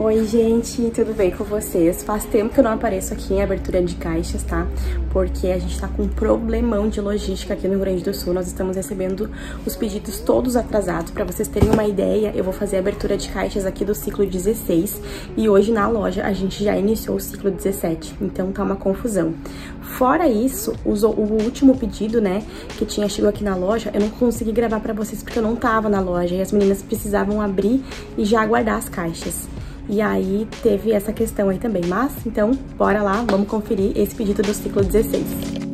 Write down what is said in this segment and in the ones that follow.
Oi gente, tudo bem com vocês? Faz tempo que eu não apareço aqui em abertura de caixas, tá? Porque a gente tá com um problemão de logística aqui no Rio Grande do Sul. Nós estamos recebendo os pedidos todos atrasados. Pra vocês terem uma ideia, eu vou fazer a abertura de caixas aqui do ciclo 16 e hoje na loja a gente já iniciou o ciclo 17, então tá uma confusão. Fora isso, o último pedido, né, que chegou aqui na loja, eu não consegui gravar pra vocês porque eu não tava na loja e as meninas precisavam abrir e já aguardar as caixas. E aí teve essa questão aí também, mas então bora lá, vamos conferir esse pedido do ciclo 16.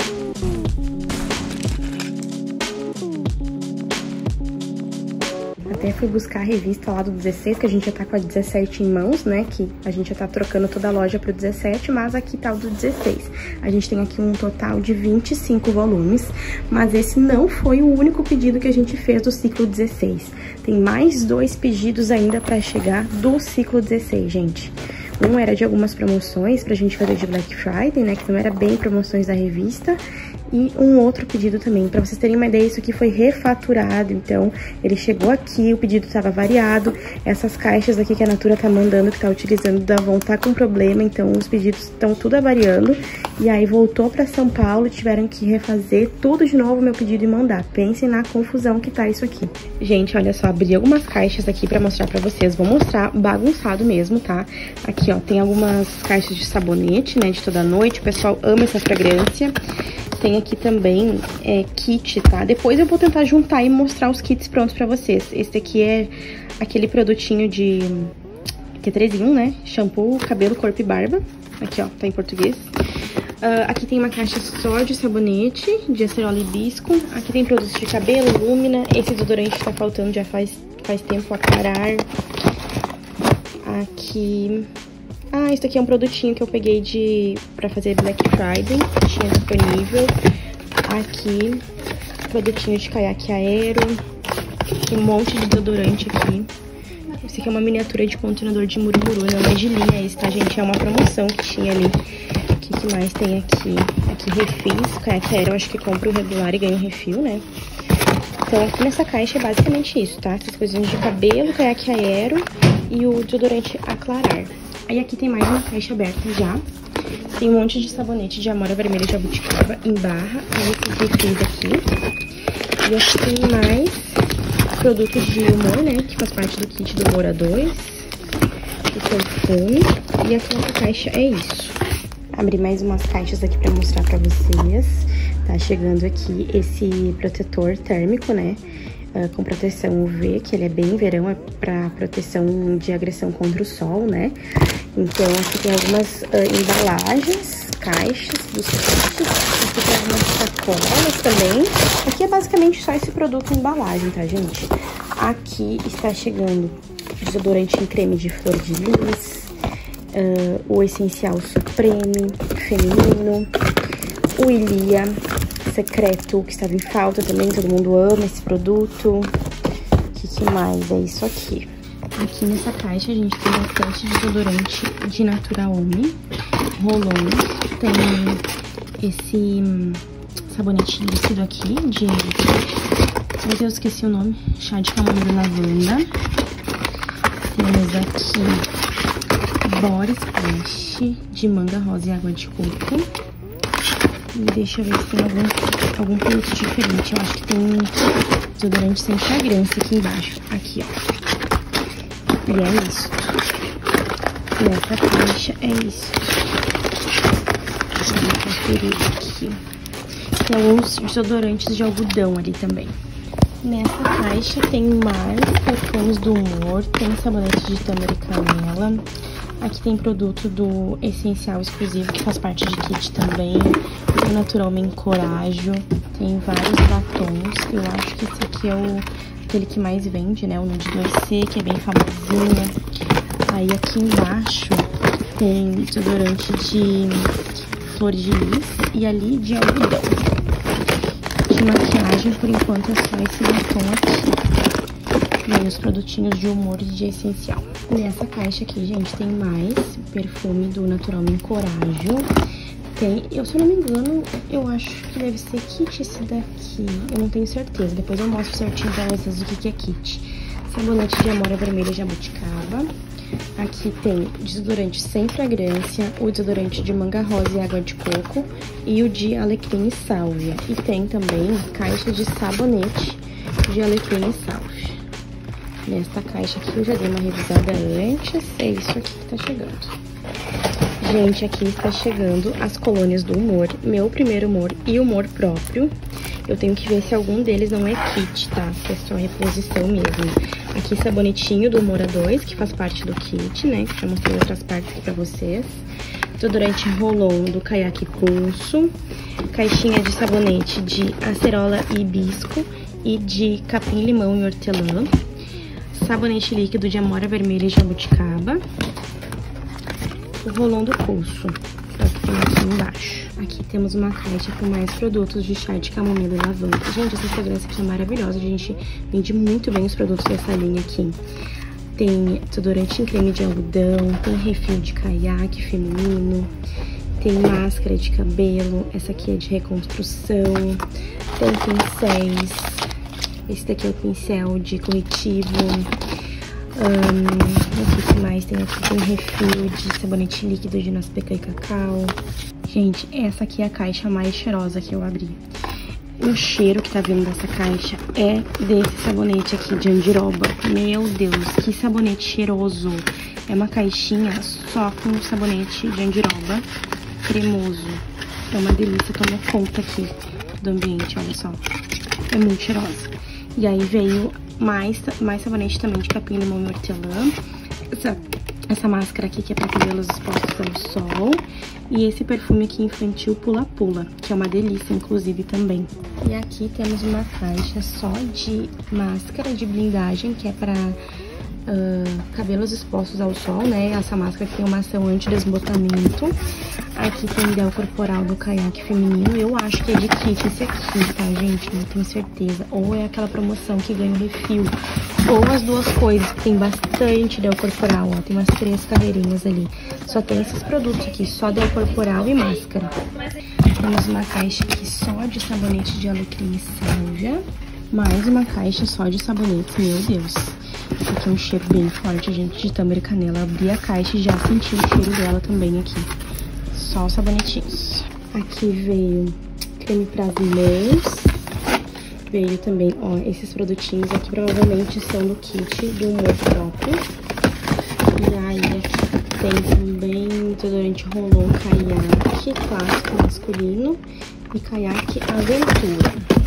Até fui buscar a revista lá do 16, que a gente já tá com a 17 em mãos, né? Que a gente já tá trocando toda a loja pro 17, mas aqui tá o do 16. A gente tem aqui um total de 25 volumes, mas esse não foi o único pedido que a gente fez do ciclo 16. Tem mais 2 pedidos ainda pra chegar do ciclo 16, gente. Um era de algumas promoções pra gente fazer de Black Friday, né? Que não era bem promoções da revista. E um outro pedido também, pra vocês terem uma ideia, isso aqui foi refaturado, então ele chegou aqui, o pedido estava variado, essas caixas aqui que a Natura tá mandando, que tá utilizando da Avon, tá com problema, então os pedidos estão tudo variando, e aí voltou pra São Paulo, tiveram que refazer tudo de novo, meu pedido, e mandar. Pensem na confusão que tá isso aqui. Gente, olha só, abri algumas caixas aqui pra mostrar pra vocês, vou mostrar bagunçado mesmo, tá? Aqui, ó, tem algumas caixas de sabonete, né, de toda noite, o pessoal ama essa fragrância. Tem aqui também kit, tá? Depois eu vou tentar juntar e mostrar os kits prontos pra vocês. Esse daqui é aquele produtinho de... que é 3 em 1, né? Shampoo, cabelo, corpo e barba. Aqui, ó, tá em português. Aqui tem uma caixa só de sabonete, de acerola e hibisco. Aqui tem produtos de cabelo, lúmina. Esse desodorante tá faltando já faz tempo, aclarar. Aqui... Ah, isso aqui é um produtinho que eu peguei pra fazer Black Friday, tinha disponível. Aqui, produtinho de caiaque aero, tem um monte de desodorante aqui. Esse aqui é uma miniatura de contenedor de murumuru, não é de linha esse, tá, gente? É uma promoção que tinha ali. O que mais tem aqui? Aqui, refis, caiaque aero, eu acho que compra o regular e ganha o refil, né? Então, aqui nessa caixa é basicamente isso, tá? Essas coisinhas de cabelo, caiaque aero e o desodorante aclarar. Aí aqui tem mais uma caixa aberta já. Tem um monte de sabonete de amora vermelha jabuticaba em barra. Aí esses refis aqui. E aqui tem mais produtos de humor, né? Que faz parte do kit do Humor A2. O perfume. E aqui nessa caixa é isso. Abri mais umas caixas aqui pra mostrar pra vocês. Tá chegando aqui esse protetor térmico, né? Com proteção UV, que ele é bem verão, é pra proteção de agressão contra o sol, né? Então, aqui tem algumas embalagens, caixas dos kits. Aqui tem algumas sacolas também. Aqui é basicamente só esse produto em embalagem, tá, gente? Aqui está chegando desodorante em creme de flor de lis, o Essencial Supreme feminino, o Ilia Secreto, que estava em falta também, todo mundo ama esse produto. O que mais? É isso aqui. Aqui nessa caixa a gente tem bastante desodorante de Natura Homem, rolões, tem esse sabonete líquido aqui, de... Meu Deus, esqueci o nome, chá de camomila e lavanda. Temos aqui Boris Splash de manga rosa e água de coco. E deixa eu ver se tem algum produto diferente. Eu acho que tem desodorante sem fragrância aqui embaixo. Aqui, ó. E é isso. Nessa caixa é isso. Vou conferir aqui. Tem alguns desodorantes de algodão ali também. Nessa caixa tem mais perfumes do Humor. Tem sabonete de tâmara e canela. Aqui tem produto do Essencial Exclusivo, que faz parte de kit também. O Naturalmente Encorajo. Tem vários batons. Eu acho que esse aqui é aquele que mais vende, né? O Nude 2C, que é bem famosinho. Aí aqui embaixo tem desodorante de flor de lis e ali de algodão. De maquiagem, por enquanto, é só esse batom aqui. E aí os produtinhos de Humor e de Essencial. Nessa caixa aqui, gente, tem mais perfume do Naturalmente Encorajo. Tem, se eu não me engano, eu acho que deve ser kit esse daqui. Eu não tenho certeza. Depois eu mostro certinho pra vocês o que é kit. Sabonete de amora vermelha jabuticaba. Aqui tem desodorante sem fragrância, o desodorante de manga rosa e água de coco e o de alecrim e sálvia. E tem também caixa de sabonete de alecrim e sálvia. Nesta caixa aqui eu já dei uma revisada antes, é isso aqui que tá chegando. Gente, aqui está chegando as colônias do Humor, meu primeiro Humor e Humor próprio. Eu tenho que ver se algum deles não é kit, tá? Que é só reposição mesmo. Aqui sabonetinho do Humor A2, que faz parte do kit, né? Que já mostrei outras partes aqui pra vocês. Desodorante Rolon do Caiaque Pulso. Caixinha de sabonete de acerola e hibisco e de capim, limão e hortelã. Sabonete líquido de amora vermelha e jabuticaba. O Rolon do Pulso, que tem aqui embaixo. Aqui temos uma caixa com mais produtos de chá de camomila e lavanda. Gente, essa fragrância aqui é maravilhosa. A gente vende muito bem os produtos dessa linha aqui. Tem desodorante em creme de algodão, tem refil de caiaque feminino, tem máscara de cabelo, essa aqui é de reconstrução, tem pincéis, esse daqui é o pincel de corretivo. O que mais tem aqui? Tem refil de sabonete líquido de noz pecan e cacau. Gente, essa aqui é a caixa mais cheirosa que eu abri. O cheiro que tá vindo dessa caixa é desse sabonete aqui de andiroba. Meu Deus, que sabonete cheiroso. É uma caixinha só com sabonete de andiroba cremoso. É uma delícia, tomou conta aqui do ambiente, olha só. É muito cheirosa. E aí veio mais sabonete também de capim, limão e hortelã. Essa máscara aqui que é pra cabelos expostos ao sol. E esse perfume aqui infantil Pula Pula, que é uma delícia, inclusive, também. E aqui temos uma caixa só de máscara de blindagem, que é pra cabelos expostos ao sol, né? Essa máscara tem uma ação anti-desbotamento. Aqui tem gel corporal do Caiaque feminino. Eu acho que é de kit esse aqui, tá, gente? Não tenho certeza. Ou é aquela promoção que ganha o refil. Ou as duas coisas, que tem bastante gel corporal, ó. Tem umas 3 carreirinhas ali. Só tem esses produtos aqui, só gel corporal e máscara. Temos uma caixa aqui só de sabonete de alecrim e sálvia. Mais uma caixa só de sabonetes, meu Deus. Esse aqui é um cheiro bem forte, gente, de tâmara e canela. Abri a caixa e já senti o cheiro dela também aqui. Só os sabonetinhos. Aqui veio creme para as mãos. Veio também, ó, esses produtinhos aqui provavelmente são do kit do Humor próprio. E aí aqui tem também desodorante Rolon Caiaque clássico masculino e Caiaque Aventura.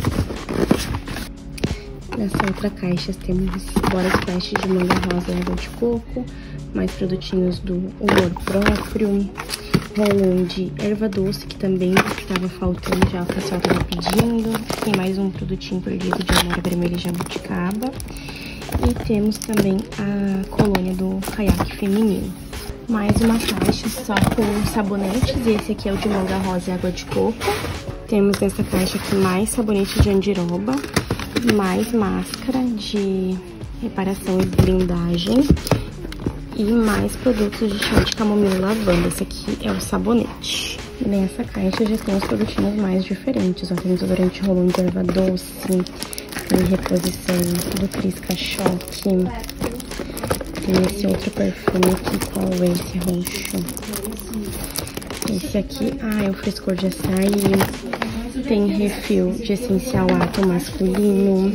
Nessa outra caixa temos body splash de manga rosa e água de coco, mais produtinhos do Humor próprio, Rolon de erva doce, que também estava faltando, já o pessoal estava pedindo. Tem mais um produtinho perdido de amora vermelha e jabuticaba. E temos também a colônia do Caiaque feminino. Mais uma caixa só com sabonetes, esse aqui é o de manga rosa e água de coco. Temos nessa caixa aqui mais sabonete de andiroba, mais máscara de reparação e blindagem e mais produtos de chá de camomila e lavanda. Esse aqui é o sabonete. E nessa caixa já tem os produtinhos mais diferentes, ó. Tem desodorante Rolon de erva doce, tem reposição do Crisca Choque, tem esse outro perfume aqui, qual é esse roxo? Esse aqui, é o frescor de açaí. Tem refil de essencial ato masculino.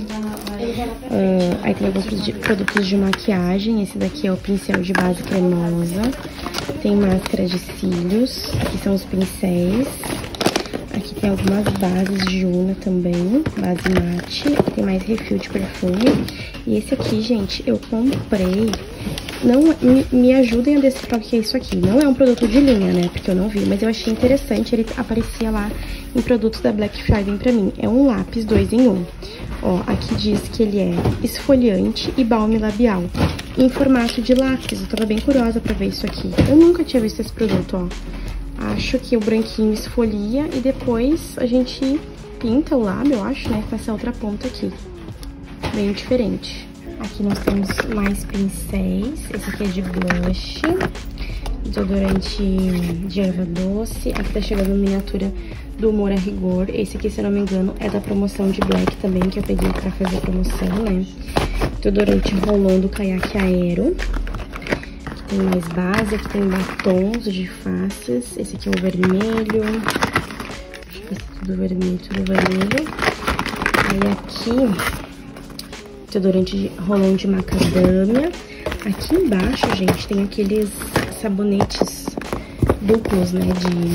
Aí tem alguns produtos de maquiagem. Esse daqui é o pincel de base cremosa. Tem máscara de cílios. Aqui são os pincéis. Aqui tem algumas bases de Juna também, base mate. Tem mais refil de perfume. E esse aqui, gente, eu comprei. Não, me ajudem a decifrar o que é isso aqui. Não é um produto de linha, né? Porque eu não vi, mas eu achei interessante. Ele aparecia lá em produtos da Black Friday pra mim. É um lápis 2 em 1. Ó, aqui diz que ele é esfoliante e balme labial em formato de lápis. Eu tava bem curiosa pra ver isso aqui. Eu nunca tinha visto esse produto, ó. Acho que o branquinho esfolia e depois a gente pinta o lábio, eu acho, né? Com essa outra ponta aqui. Bem diferente. Aqui nós temos mais pincéis. Esse aqui é de blush, desodorante de erva doce. Aqui tá chegando miniatura do Humor a Rigor. Esse aqui, se eu não me engano, é da promoção de Black também, que eu peguei pra fazer a promoção, né? Desodorante Rolon do Caiaque Aero. Tem mais base, aqui tem batons de faces. Esse aqui é o vermelho. Deixa eu ver se tudo vermelho, Aí aqui, desodorante rolão de macadâmia. Aqui embaixo, gente, tem aqueles sabonetes duplos, né,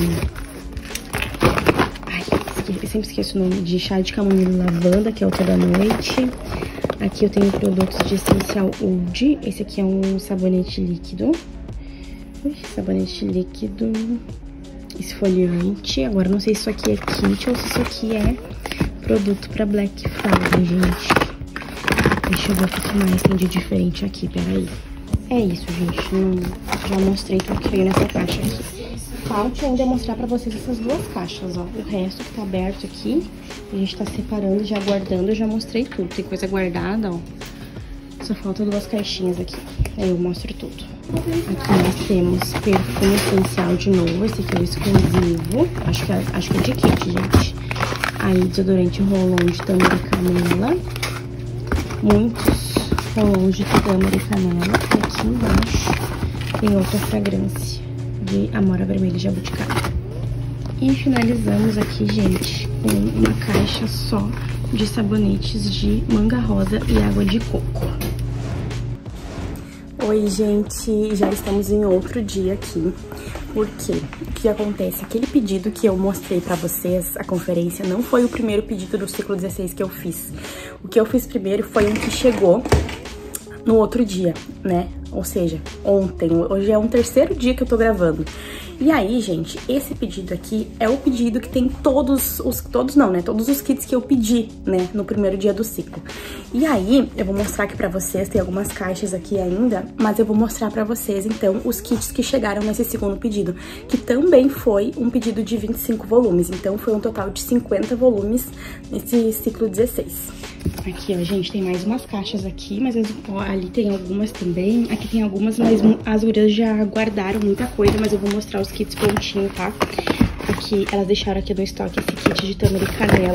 eu sempre esqueço o nome, de chá de camomila e lavanda, que é o toda noite. Aqui eu tenho produtos de essencial Oud. Esse aqui é um sabonete líquido. Sabonete líquido esfoliante. Agora não sei se isso aqui é kit ou se isso aqui é produto pra Black Friday, gente. Deixa eu ver o que mais tem de diferente aqui, peraí. É isso, gente. Já mostrei tudo que veio nessa caixa aqui. Falta ainda mostrar pra vocês essas duas caixas, ó. O resto que tá aberto aqui, a gente tá separando, já guardando, eu já mostrei tudo. Tem coisa guardada, ó. Só falta duas caixinhas aqui. Aí eu mostro tudo. Aqui nós temos perfume essencial de novo. Esse aqui é o exclusivo. Acho que é de kit, gente. Aí, desodorante rolão de tâmara e canela. Muitos rolões de tâmara e canela. E aqui embaixo tem outra fragrância de amora vermelha de jabuticaba. E finalizamos aqui, gente, com uma caixa só de sabonetes de manga rosa e água de coco. Oi, gente, já estamos em outro dia aqui. Por quê? O que acontece? Aquele pedido que eu mostrei pra vocês, a conferência, não foi o primeiro pedido do ciclo 16 que eu fiz. O que eu fiz primeiro foi um que chegou no outro dia, né? Ou seja, ontem. Hoje é um terceiro dia que eu tô gravando. E aí, gente, esse pedido aqui é o pedido que tem todos os kits que eu pedi, né, no primeiro dia do ciclo. E aí, eu vou mostrar aqui pra vocês, tem algumas caixas aqui ainda, mas eu vou mostrar pra vocês, então, os kits que chegaram nesse segundo pedido, que também foi um pedido de 25 volumes, então foi um total de 50 volumes nesse ciclo 16. Aqui, ó, gente, tem mais umas caixas aqui, mas ali tem algumas também. Aqui tem algumas, mas as gurias já guardaram muita coisa, mas eu vou mostrar os kits prontinho, tá? Aqui, elas deixaram aqui no estoque esse kit de tâmara e canela.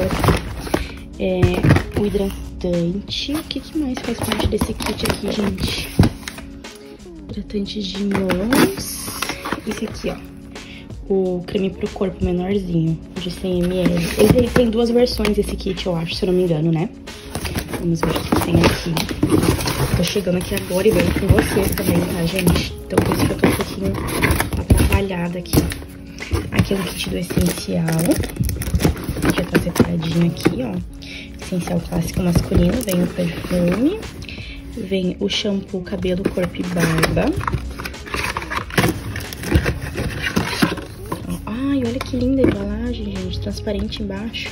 O hidratante. O que mais faz parte desse kit aqui, gente? Hidratante de mãos. Esse aqui, ó. O creme pro corpo menorzinho, de 100 ml. Ele tem duas versões, esse kit, eu acho, se eu não me engano, né? Vamos ver o que tem aqui. Tô chegando aqui agora e vendo com vocês também, tá, gente? Então, por isso que eu tô um pouquinho atrapalhada aqui. Aqui é um kit do essencial. Já tá separadinho aqui, ó. Essencial clássico masculino. Vem o perfume. Vem o shampoo, cabelo, corpo e barba. Ai, olha que linda a embalagem, gente. Transparente embaixo.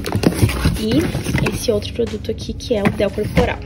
E esse outro produto aqui, que é o Del Corporal.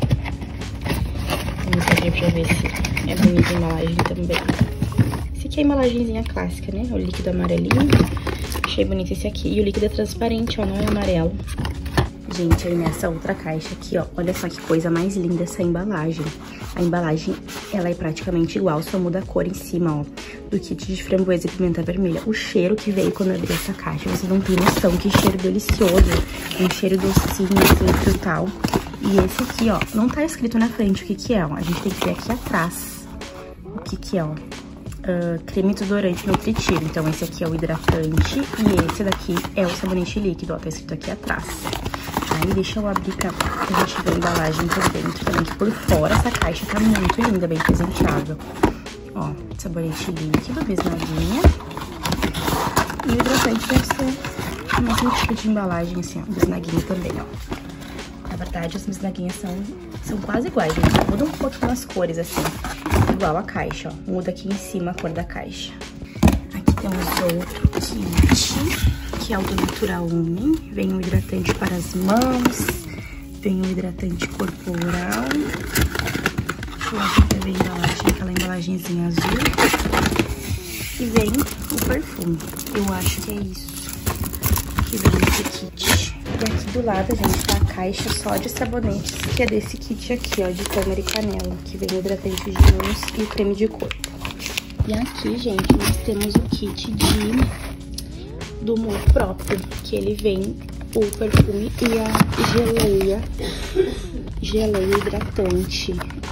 Vamos abrir pra ver se é bonita a embalagem também. Esse aqui é a embalagenzinha clássica, né? O líquido amarelinho. Achei bonito esse aqui. E o líquido é transparente, ó, não é amarelo. Gente, aí nessa outra caixa aqui, ó, olha só que coisa mais linda essa embalagem. A embalagem, ela é praticamente igual, só muda a cor em cima, ó, do kit de framboesa e pimenta vermelha. O cheiro que veio quando eu abri essa caixa, vocês não tem noção, que cheiro delicioso. Um cheiro docinho, assim, frutal. E esse aqui, ó, não tá escrito na frente o que que é, ó. A gente tem que ver aqui atrás o que que é, ó. Creme desodorante nutritivo. Então esse aqui é o hidratante e esse daqui é o sabonete líquido, ó, tá escrito aqui atrás. Aí deixa eu abrir pra gente ver a embalagem por dentro também, que por fora essa caixa tá muito linda, bem presenteável. Ó, sabonete líquido, bisnaguinha. E o hidratante deve ser o mesmo tipo de embalagem, assim, ó, bisnaguinha também, ó. Na verdade, as bisnaguinhas são quase iguais, gente. Muda um pouquinho as cores, assim, igual a caixa, ó. Muda aqui em cima a cor da caixa. Aqui temos outro kit, que é o do Natural Homem. Vem um hidratante para as mãos, vem um hidratante corporal. Deixa eu ver a embalagem, aquela embalagenzinha azul. E vem o perfume. Eu acho que é isso que vem nesse kit. E aqui do lado, gente, tá a caixa só de sabonetes, que é desse kit aqui, ó, de tâmara e canela, que vem o hidratante de mãos e o creme de corpo. E aqui, gente, nós temos o kit do humor próprio, que ele vem o perfume e a geleia hidratante.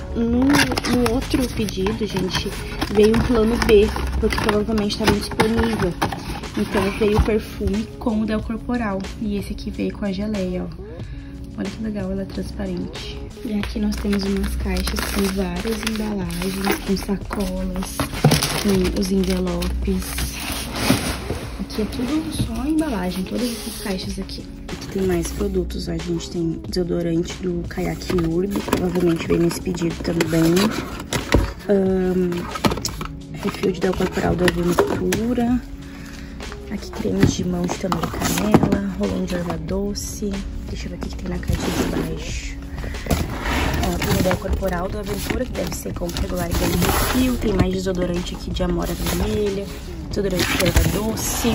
No outro pedido, gente, veio um plano B, porque provavelmente estava disponível. Então veio o perfume com o Del Corporal. E esse aqui veio com a geleia, ó. Olha que legal, ela é transparente. E aqui nós temos umas caixas com várias embalagens, com sacolas, com os envelopes. Aqui é tudo só embalagem, todas essas caixas aqui. Aqui tem mais produtos, ó. A gente tem desodorante do Kayak Urb, provavelmente veio nesse pedido também. Refil de Del Corporal do Aventura. Aqui cremes de mão de tamar canela, rolão de erva doce. Deixa eu ver o que tem na caixa de baixo. Ó, tem o Del Corporal do Aventura, que deve ser compra regular e tem refil. Tem mais desodorante aqui de amora vermelha, desodorante de erva doce.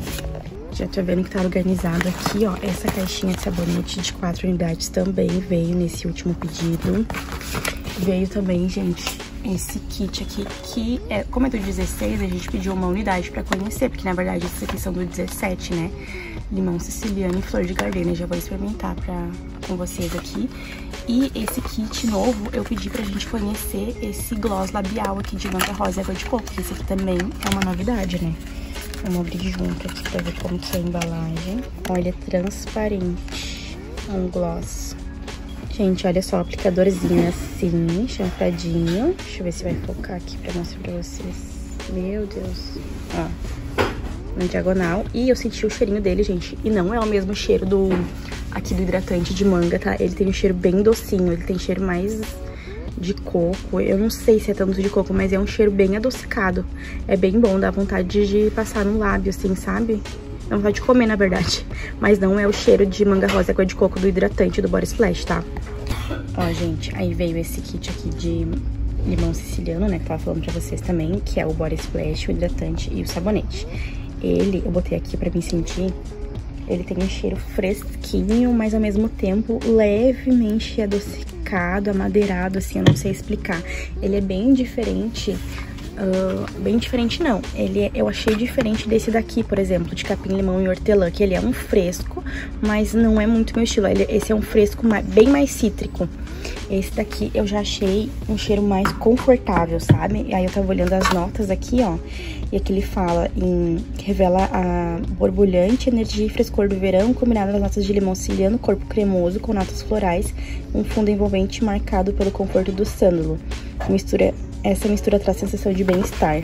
Já tô vendo que tá organizado aqui, ó. Essa caixinha de sabonete de 4 unidades também veio nesse último pedido. Veio também, gente, esse kit aqui, que é, como é do 16, a gente pediu uma unidade pra conhecer, porque na verdade esses aqui são do 17, né? Limão siciliano e flor de gardenia. Já vou experimentar com vocês aqui. E esse kit novo, eu pedi pra gente conhecer esse gloss labial aqui de manga rosa e água de coco, que esse aqui também é uma novidade, né? Vamos abrir junto aqui pra ver como que é a embalagem. Olha, transparente. É um gloss. Gente, olha só, aplicadorzinho assim, chanfradinho. Deixa eu ver se vai focar aqui pra mostrar pra vocês. Meu Deus. Ó, na diagonal. E eu senti o cheirinho dele, gente. E não é o mesmo cheiro aqui do hidratante de manga, tá? Ele tem um cheiro bem docinho, ele tem cheiro mais de coco. Eu não sei se é tanto de coco, mas é um cheiro bem adocicado. É bem bom, dá vontade de passar no lábio, assim, sabe? Dá vontade de comer, na verdade. Mas não é o cheiro de manga rosa e água de coco do hidratante do Body Splash, tá? Ó, gente, aí veio esse kit aqui de limão siciliano, né? Que eu tava falando pra vocês também, que é o Body Splash, o hidratante e o sabonete. Ele, eu botei aqui pra me sentir, ele tem um cheiro fresquinho, mas ao mesmo tempo levemente adocicado, amadeirado, assim, eu não sei explicar. Ele é bem diferente... bem diferente não, eu achei diferente desse daqui, por exemplo, de capim, limão e hortelã, que ele é um fresco, mas não é muito meu estilo. Esse é um fresco bem mais cítrico. Esse daqui eu já achei um cheiro mais confortável, sabe? E aí eu tava olhando as notas aqui, ó, e aqui ele fala que revela a borbulhante energia e frescor do verão, combinado nas notas de limão siciliano, corpo cremoso com notas florais, um fundo envolvente marcado pelo conforto do sândalo. Essa mistura traz sensação de bem-estar.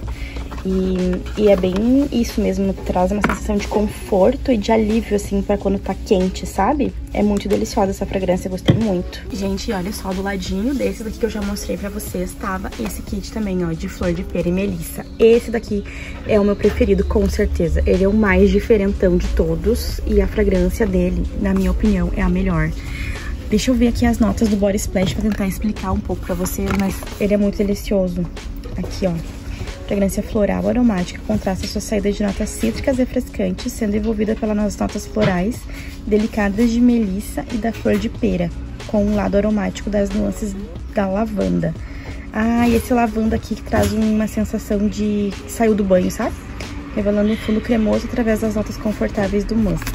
E é bem isso mesmo, traz uma sensação de conforto e de alívio, assim, pra quando tá quente, sabe? É muito deliciosa essa fragrância, eu gostei muito. Gente, olha só, do ladinho desse daqui que eu já mostrei pra vocês, tava esse kit também, ó, de flor de pera e melissa. Esse daqui é o meu preferido, com certeza. Ele é o mais diferentão de todos e a fragrância dele, na minha opinião, é a melhor. Deixa eu ver aqui as notas do Body Splash pra tentar explicar um pouco pra vocês, mas ele é muito delicioso. Aqui, ó. Fragrância floral aromática, contrasta sua saída de notas cítricas refrescantes, sendo envolvida pelas notas florais delicadas de melissa e da flor de pera, com um lado aromático das nuances da lavanda. Ah, e esse lavanda aqui que traz uma sensação de que saiu do banho, sabe? Revelando um fundo cremoso através das notas confortáveis do musk.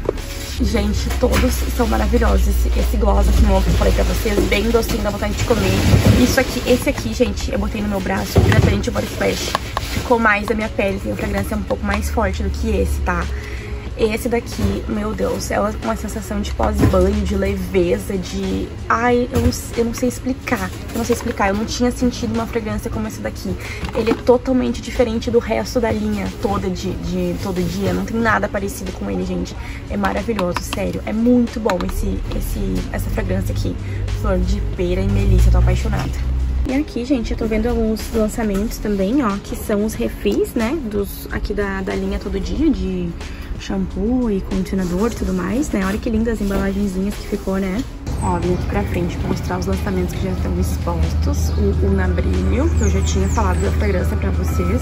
Gente, todos são maravilhosos. Esse gloss aqui novo que eu falei pra vocês, bem docinho, dá vontade de comer. Isso aqui, esse aqui, gente, eu botei no meu braço, diretamente o Body Splash. Ficou mais da minha pele, tem uma fragrância um pouco mais forte do que esse, tá? Esse daqui, meu Deus, é uma sensação de pós-banho, de leveza, de... Ai, eu não sei explicar. Eu não tinha sentido uma fragrância como essa daqui. Ele é totalmente diferente do resto da linha toda de todo dia. Não tem nada parecido com ele, gente. É maravilhoso, sério. É muito bom essa fragrância aqui. Flor de pera e melissa, eu tô apaixonada. E aqui, gente, eu tô vendo alguns lançamentos também, ó, que são os refis, né, aqui da linha Todo Dia, de shampoo e condicionador e tudo mais, né? Olha que lindas as embalagenzinhas que ficou, né? Ó, vim aqui pra frente pra mostrar os lançamentos que já estão expostos. O Na Brilho, que eu já tinha falado da fragrância pra vocês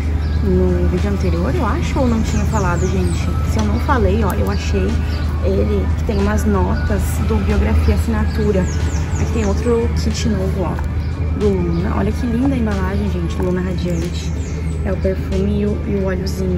no vídeo anterior, eu acho, ou não tinha falado, gente? Se eu não falei, ó, eu achei ele que tem umas notas do Biografia Assinatura. Aqui tem outro kit novo, ó, do Luna. Olha que linda a embalagem, gente, Luna Radiante. É o perfume e o óleozinho.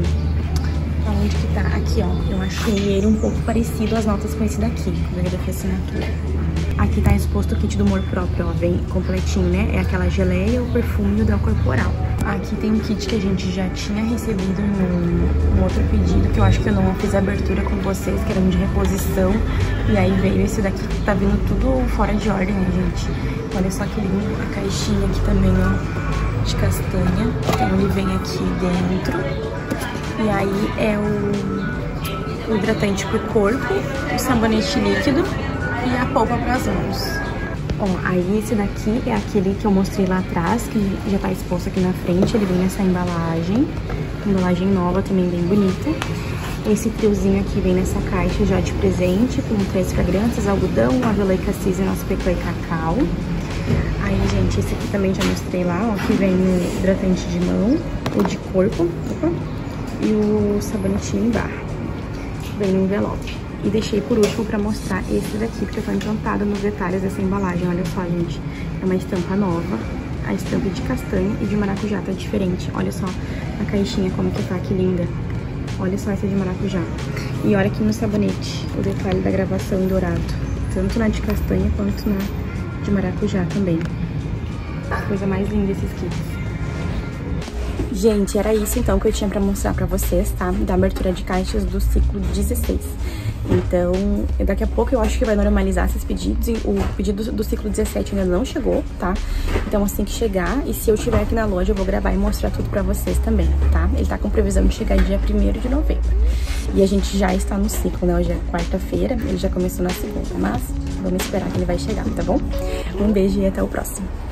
Onde que tá? Aqui, ó. Eu achei ele um pouco parecido às notas com esse daqui, com a Biografia Assinatura. Aqui tá exposto o kit do amor próprio, ó, vem completinho, né? É aquela geleia, o perfume e o hidrol corporal. Aqui tem um kit que a gente já tinha recebido num outro pedido, que eu acho que eu não fiz a abertura com vocês, que era um de reposição. E aí veio esse daqui, que tá vindo tudo fora de ordem, né, gente? Olha só que lindo, a caixinha aqui também, ó, de castanha. Então ele vem aqui dentro. E aí é o hidratante pro corpo, o sabonete líquido e a polpa para as mãos. Ó, aí esse daqui é aquele que eu mostrei lá atrás, que já tá exposto aqui na frente. Ele vem nessa embalagem nova, também bem bonita. Esse friozinho aqui vem nessa caixa já de presente, com 3 fragrâncias, algodão, avelã e cassis e nosso pecô e cacau. Aí, gente, esse aqui também já mostrei lá, ó, que vem o hidratante de mão, o de corpo, e o sabonetinho em barra. Vem no envelope. E deixei por último pra mostrar esse daqui, porque eu tô encantada nos detalhes dessa embalagem. Olha só, gente, é uma estampa nova. A estampa de castanha e de maracujá tá diferente. Olha só a caixinha como que tá, que linda. Olha só essa de maracujá. E olha aqui no sabonete, o detalhe da gravação em dourado. Tanto na de castanha quanto na de maracujá também. Coisa mais linda esses kits. Gente, era isso então que eu tinha pra mostrar pra vocês, tá? Da abertura de caixas do ciclo 16. Então, daqui a pouco eu acho que vai normalizar esses pedidos. O pedido do ciclo 17 ainda não chegou, tá? Então, assim que chegar, e se eu estiver aqui na loja, eu vou gravar e mostrar tudo pra vocês também, tá? Ele tá com previsão de chegar dia 1º de novembro. E a gente já está no ciclo, né? Hoje é quarta-feira, ele já começou na segunda, mas vamos esperar que ele vai chegar, tá bom? Um beijo e até o próximo.